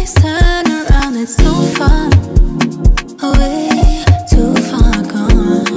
Please turn around, it's too far away, too far gone.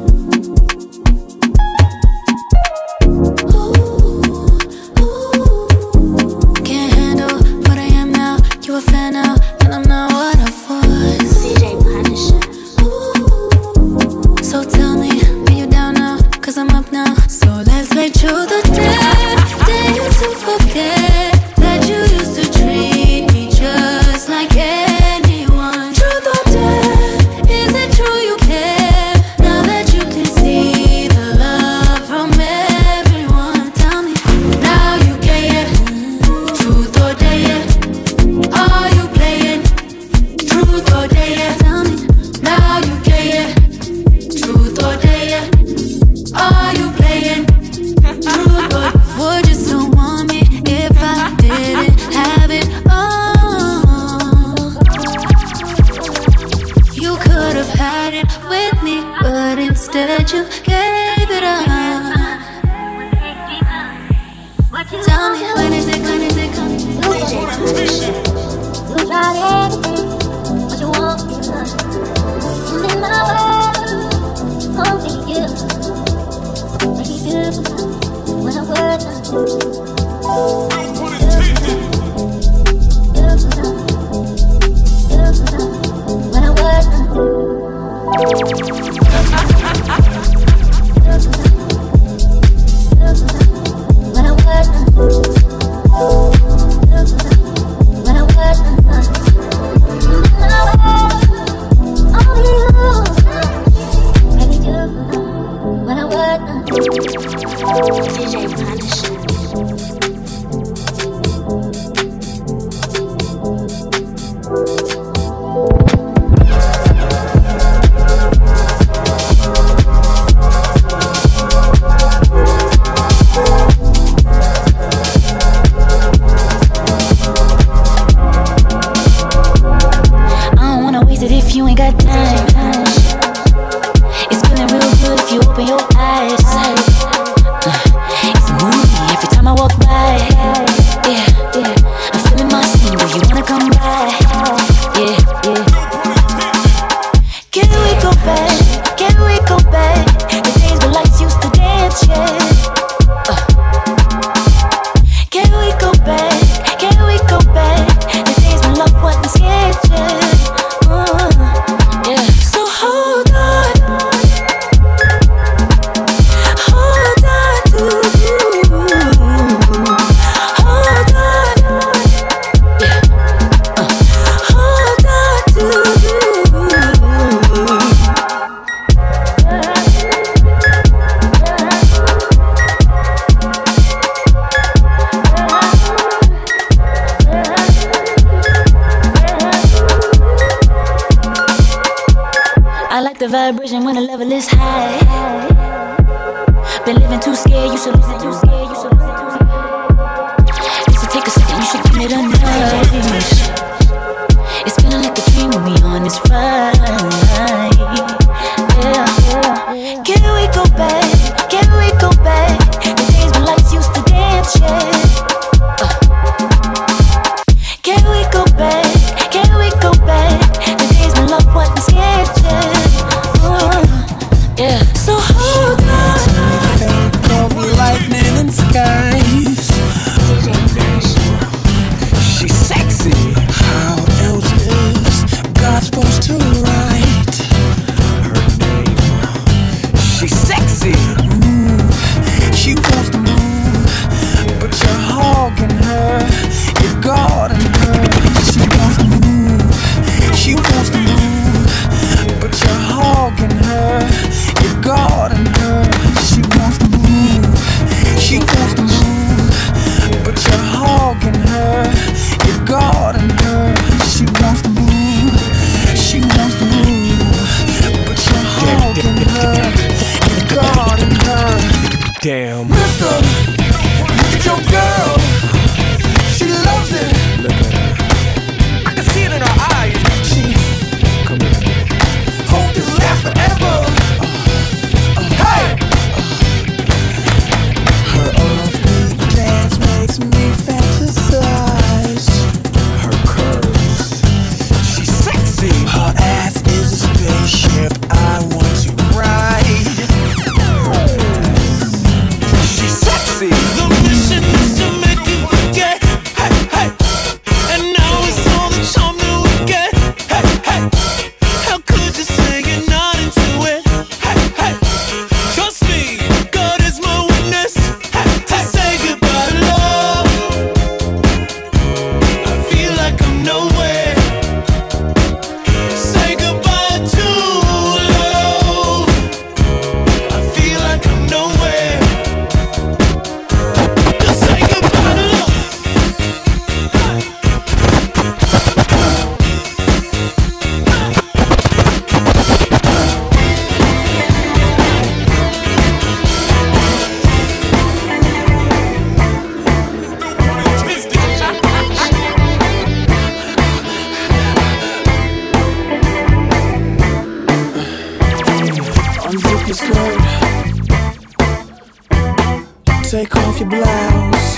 Ooh, ooh. Can't handle what I am now. You a fan now, and I'm not what I was. DJ Punisher. Ooh. So tell me, are you down now? Cause I'm up now. So let's make sure the day to forget that you used to treat me just like anyone. Truth or dare, is it true you care? Now that you can see the love from everyone. Tell me, now you care, truth or dare? Are you playing, truth or dare? Tell me, now you care, truth or dare? Are you playing, truth or? Would you still want me if I didn't have it all? You could have had it with me, but instead you gave it up. Tell me, when is it coming? DJ Punisher. You tried everything, what you want is love. And in my world, only you make me beautiful when I'm worth nothing. When I'm worth nothing. When I'm worth nothing. When I'm worth nothing. In my world, only you make me beautiful when I'm worth nothing. DJ Punisher. If you ain't got time, it's feeling real good if you open your eyes. It's a movie every time I walk by. Yeah, yeah. I'm feeling my scene. Do you wanna come by? Yeah, yeah. Can we go back? Can we go back? The days when lights used to dance, yeah. Can we go back? Can we go back? The days when love wasn't scared, yeah. So hold on to you. Hold on, yeah. Hold on to you. I like the vibration when the level is high. Been living too scared, you should listen, too scared, you should listen, too scared. It should take a second, you should give it a nudge. It's feeling like a dream when we on this ride. Yeah. Can we go back? Can we go back? The days when lights used to dance, yeah. Can we go back? Can we go back? The days when love wasn't scared, yeah. Yeah. So hold on. Call me lightning and skies. DJ Punisher. She's sexy. take off your blouse.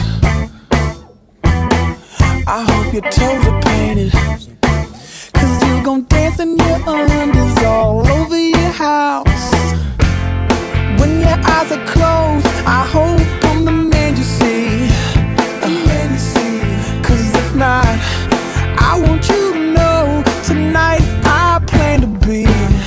I hope your toes are painted, 'cause you gon' dance in your undies all over your house. When your eyes are closed, I hope I'm the man you see. 'Cause if not, I want you to know tonight I plan to be.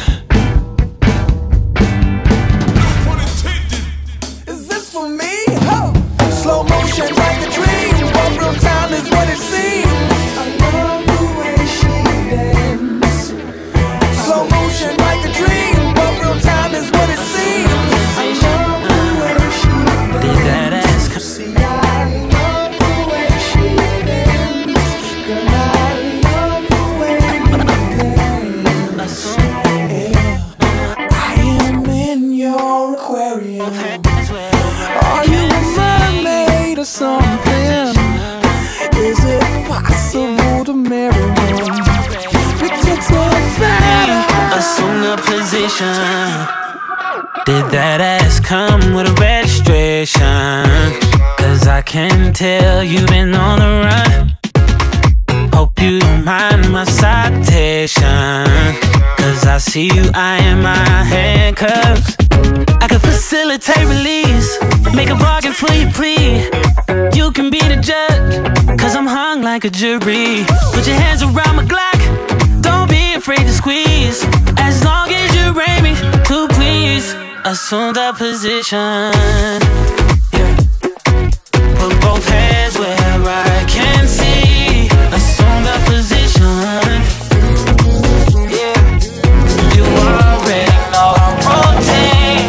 Is this for me? Huh. Slow motion like a dream, but real time is what it seems. I love the way she dances. Slow motion like a dream, but real time is what it seems. I love the way she dances. See, I love the way she dances. Girl, I love the way you dance. Yeah. I am in your aquarium. Are you a mermaid or something? Is it possible to marry one? Picture to the Assume the position. Did that ass come with a registration? 'Cause I can tell you've been on the run. Hope you don't mind my citation, 'cause I see you eyeing my handcuffs. I can facilitate release, make a bargain for your plea. You can be the judge, 'cause I'm hung like a jury. Put your hands around my Glock, don't be afraid to squeeze. As long as you reign me to please. Assume the position, yeah. Put both hands where I can see. Assume the position, yeah. You already know our routine.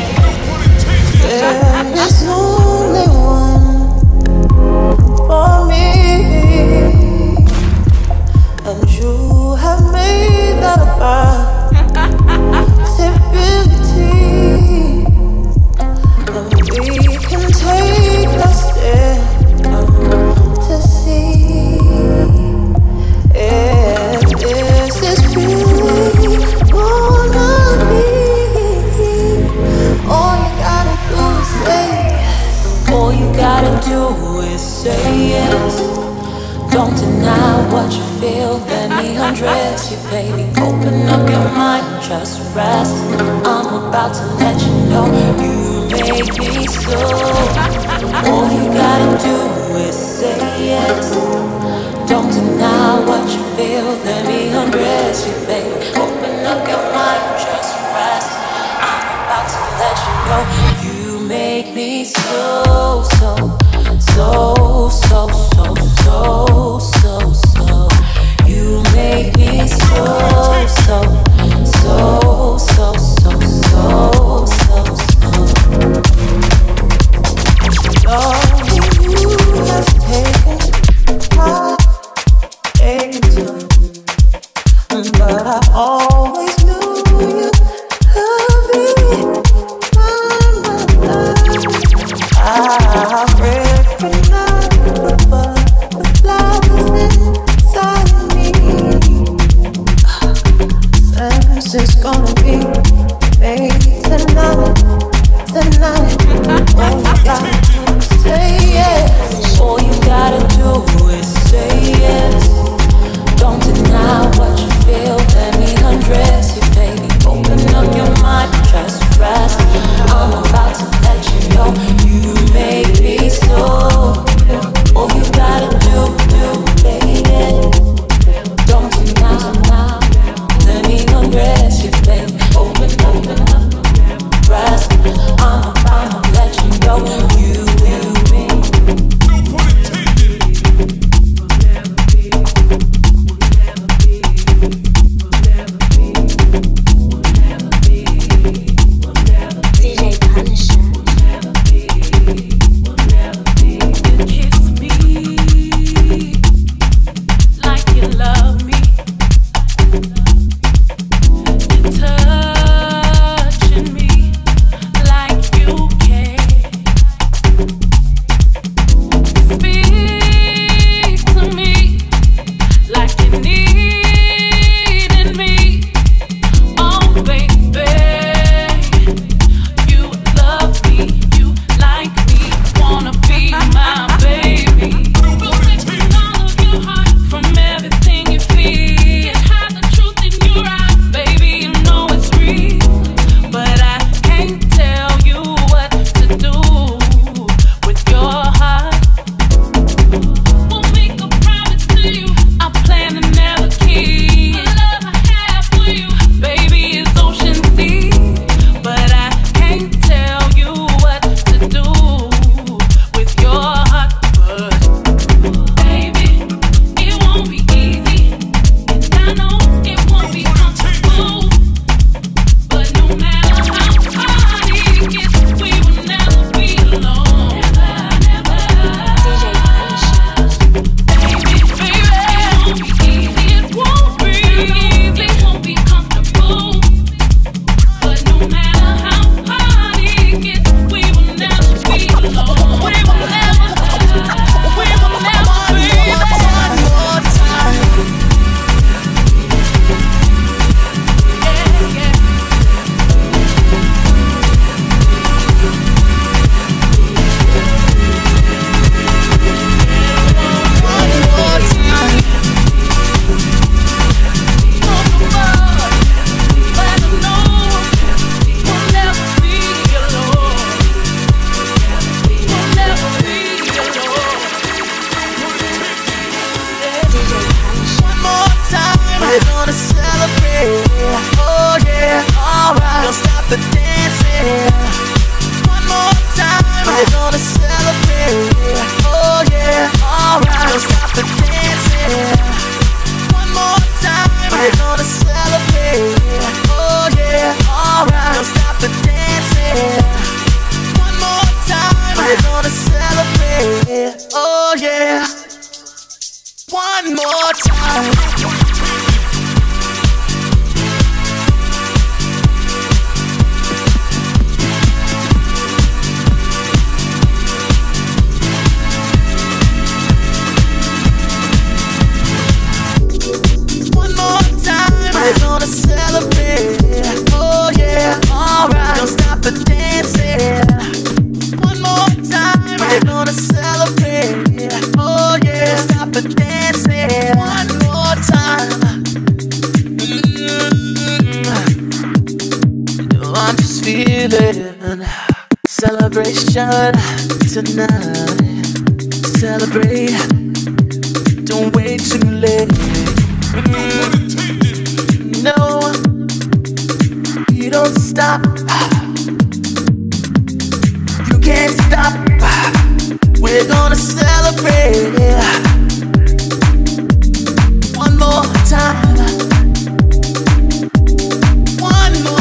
There's only one for me, and you have made that a possibility. And we can take a step to see if this is really gonna be. All you gotta do is say yes. All you gotta do is say yes. Don't deny what you feel, let me undress you, baby. Open up your mind, just rest. I'm about to let you know you make me so. All you gotta do is say yes. Don't deny what you feel, let me undress you, baby. Open up your mind, just rest. I'm about to let you know you make me so, so, so, so, so, so, so, so. You make me so, so, so, so, so, so, so, so. Love you has taken my angel, but I always knew you love me. I recognize the butterflies inside me. Sense is gonna be made tonight, tonight. All you gotta say yes. All you gotta do is say yes. Don't deny what you feel, let me undress you. feeling. Celebration tonight. Celebrate. Don't wait too late. No, you don't stop. You can't stop. We're gonna celebrate. One more time. One more.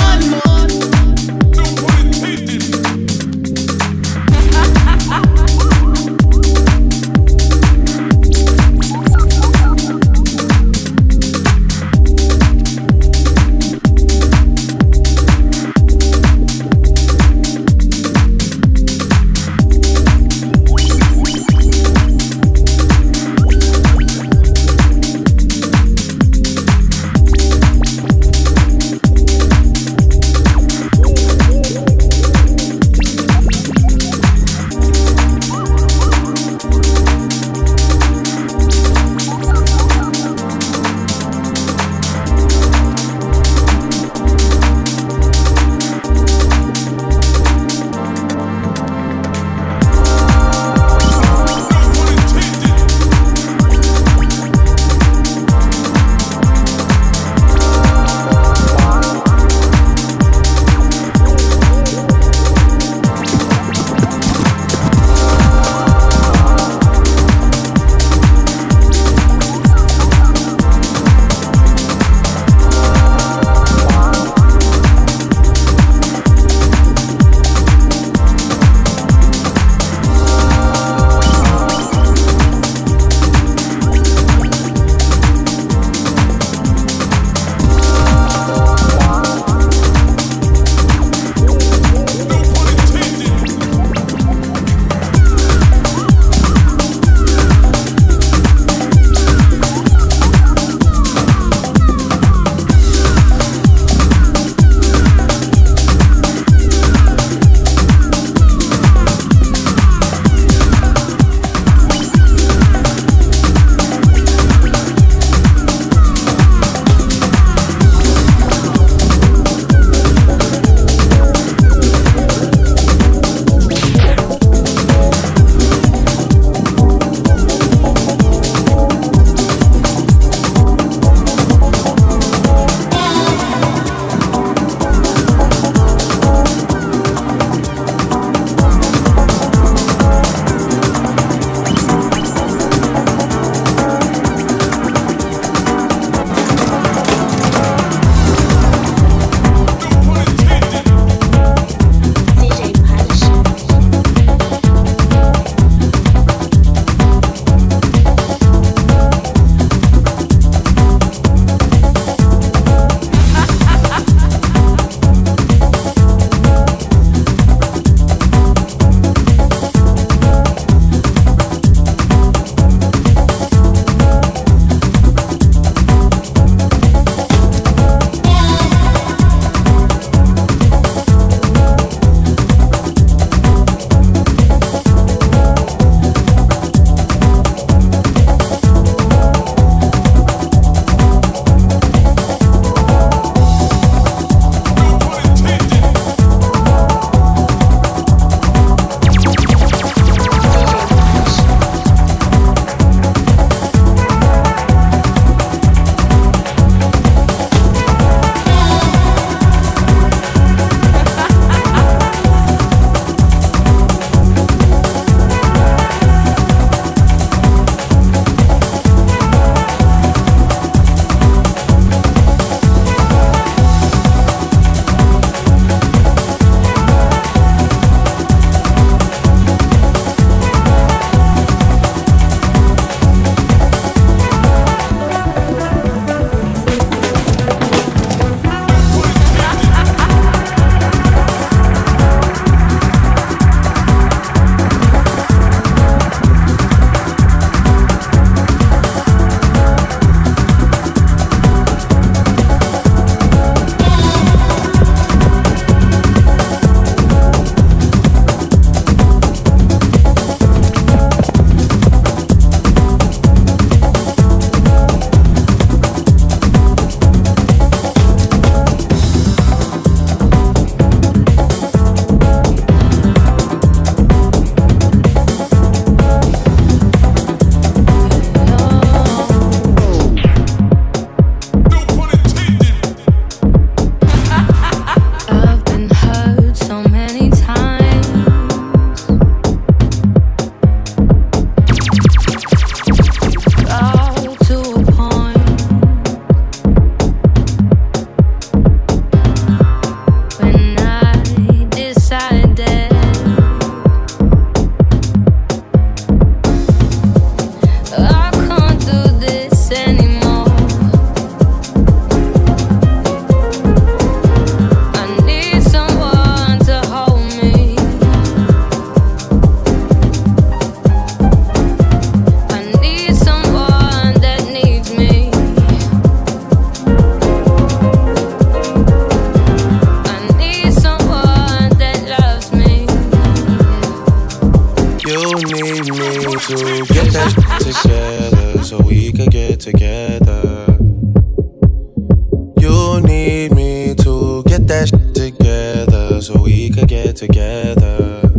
together.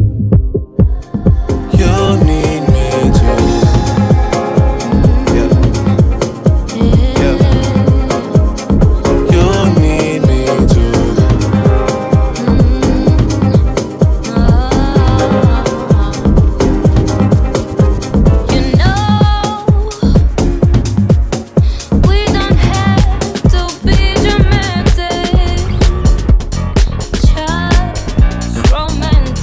You need me too. Yeah. Yeah. You need me too. You know, we don't have to be dramatic, just romantic.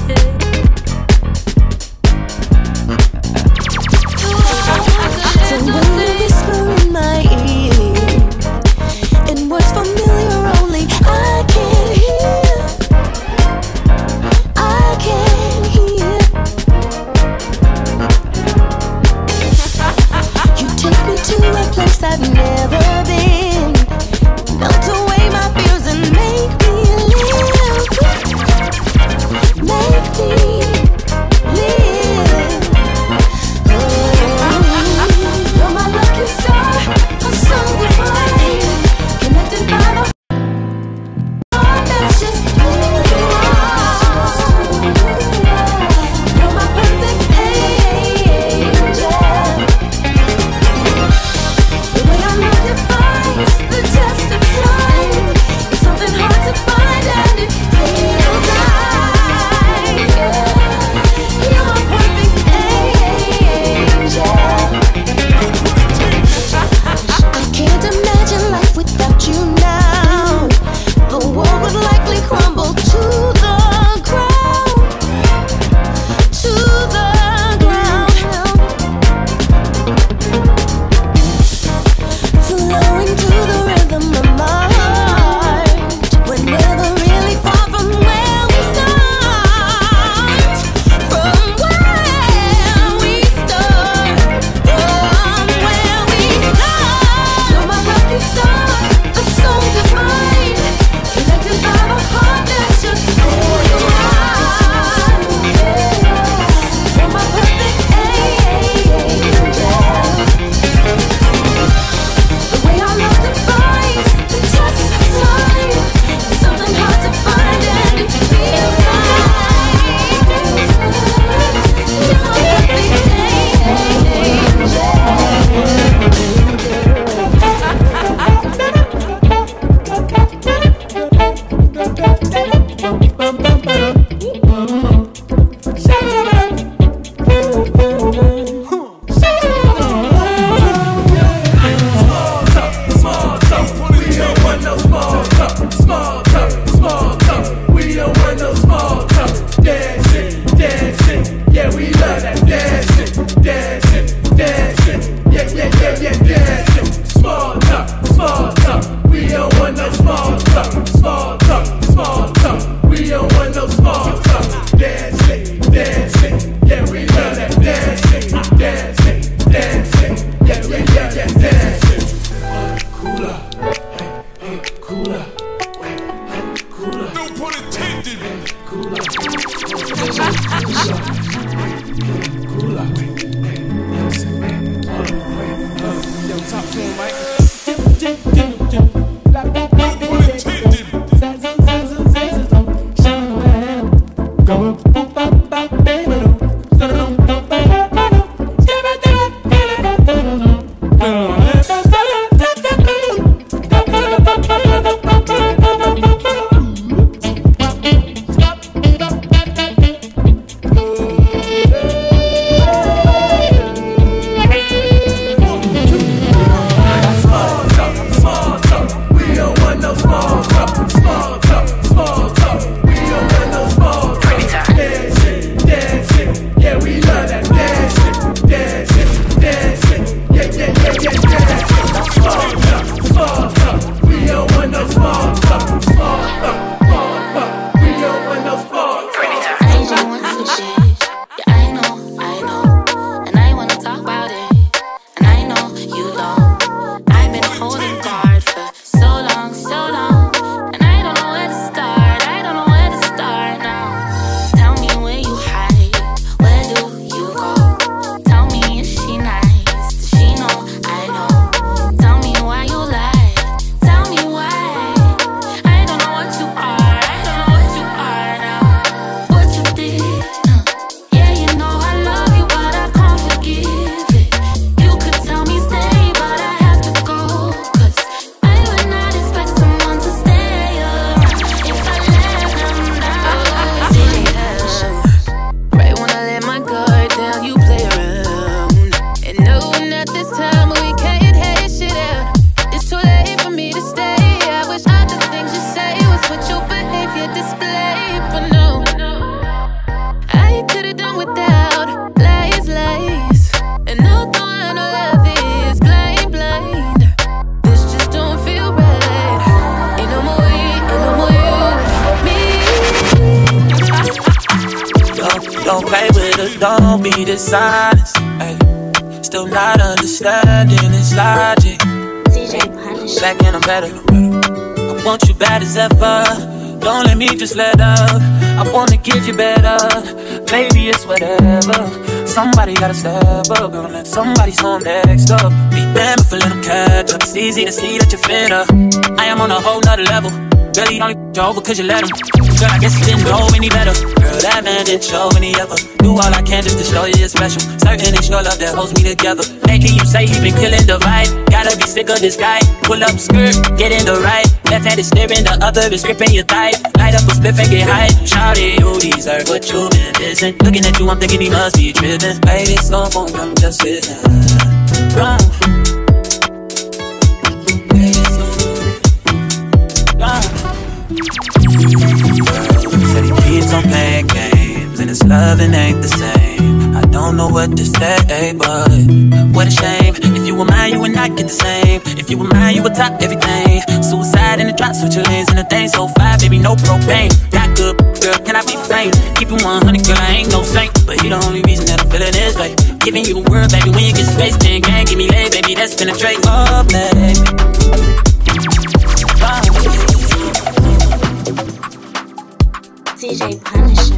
don't be dishonest. Ay. Still not understanding this logic. DJ Punisher. Back and I'm better. I want you bad as ever. Don't let me just let up. I wanna give you better. Maybe it's whatever. Somebody gotta step up. Gonna let somebody home next up. Be damned if I let them catch up. It's easy to see that you're fitter. I am on a whole nother level. Girl, you only you over cause you let him. Girl, I guess you didn't know any better. Girl, that man didn't show any ever. Do all I can just to show you you're special. Certain it's your love that holds me together. Making you say he been killing the vibe. Gotta be sick of this guy. Pull up skirt, get in the right. Left hand is staring, the other is gripping your thigh. Light up a spliff and get high. Shawty, you deserve what you've been missing. Looking at you, I'm thinking he must be tripping. Baby, slow phone, come just listen. Wrong. Said he keeps on playing games and his loving ain't the same. I don't know what to say, but what a shame. If you were mine, you would not get the same. If you were mine, you would top everything. Suicide in the drop, switch your lanes in the thing. So fly, baby, no propane. Got good, girl, can I be framed? Keep it 100, girl, I ain't no saint. But he the only reason that I'm feeling this way. Giving you the word, baby, when you get space, then gang, give me lay, baby, that's penetrate. Oh, baby. DJ Punisher.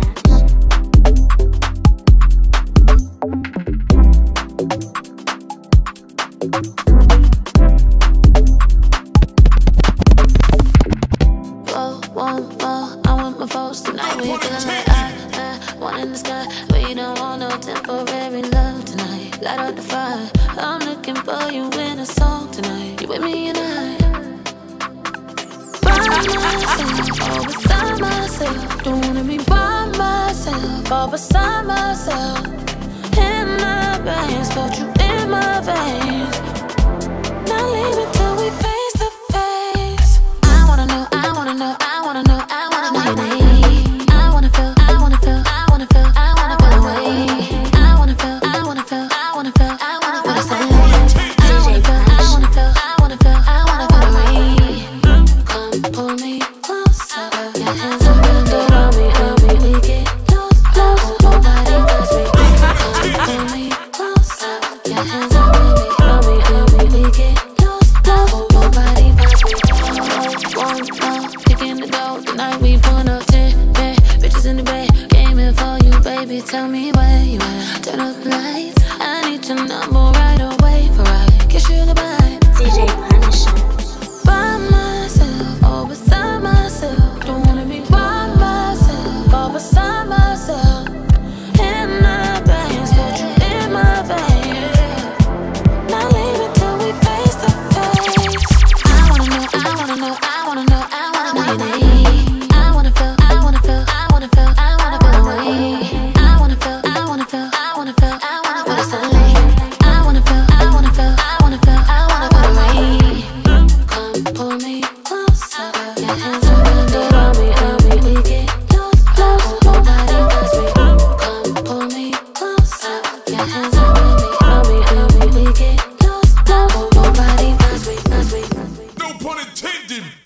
I want my folks tonight. We feeling like one in the sky. We don't want no temporary love tonight. Light up the fire. I'm looking for you in a song tonight. You with me and I. By myself, all beside myself. Don't wanna be by myself, all beside myself. In my veins, felt you in my veins. Now leave it till we face to face. I wanna know, I wanna know, I wanna know, I wanna know your name. I wanna feel, I wanna feel, I wanna feel, I wanna feel away. I wanna feel, I wanna feel, I wanna feel, I wanna feel the same. I wanna feel, I wanna feel, I wanna feel, I wanna feel away. Come pull me closer, your hands around me, help me get lost, lost. Nobody knows me. Come pull me closer, your hands around me, help me get lost, lost. Nobody knows me. Kicking the door, tonight we pulling up 10 bad bitches in the bed. Came in for you, baby, tell me where you at. Turn up the lights, I need your number right away for I kiss you goodbye. DJ Punisher. By myself, all beside myself. Don't wanna be by myself, all beside myself. In my veins, got you in my veins. Now leave it till we face to face. I wanna know, I wanna know, I wanna know, I wanna know your name. I wanna feel, I wanna feel, I wanna feel, I wanna feel away. I wanna feel, I wanna feel, I wanna feel, I wanna feel the sunlight. I wanna feel, I wanna feel, I wanna feel, I wanna feel away. Come pull me closer, your hands around me, help me get lost, lost. Nobody knows me. Come pull me closer, your hands around me, help me get lost, lost. Nobody knows me, knows me. No pun intended.